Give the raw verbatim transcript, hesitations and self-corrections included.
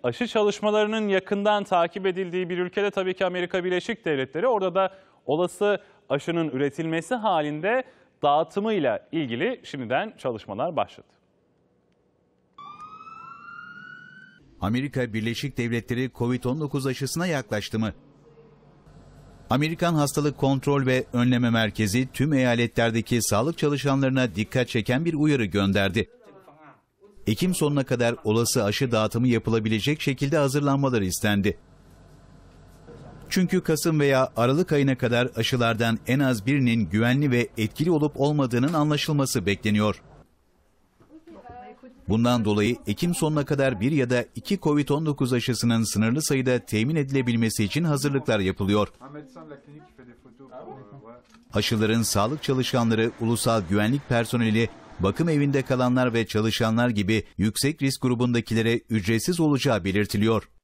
Aşı çalışmalarının yakından takip edildiği bir ülkede tabii ki Amerika Birleşik Devletleri. Orada da olası aşının üretilmesi halinde dağıtımıyla ilgili şimdiden çalışmalar başladı. Amerika Birleşik Devletleri Covid on dokuz aşısına yaklaştı mı? Amerikan Hastalık Kontrol ve Önleme Merkezi tüm eyaletlerdeki sağlık çalışanlarına dikkat çeken bir uyarı gönderdi. Ekim sonuna kadar olası aşı dağıtımı yapılabilecek şekilde hazırlanmalar istendi. Çünkü Kasım veya Aralık ayına kadar aşılardan en az birinin güvenli ve etkili olup olmadığının anlaşılması bekleniyor. Bundan dolayı Ekim sonuna kadar bir ya da iki Covid on dokuz aşısının sınırlı sayıda temin edilebilmesi için hazırlıklar yapılıyor. Aşıların sağlık çalışanları, ulusal güvenlik personeli, bakım evinde kalanlar ve çalışanlar gibi yüksek risk grubundakilere ücretsiz olacağı belirtiliyor.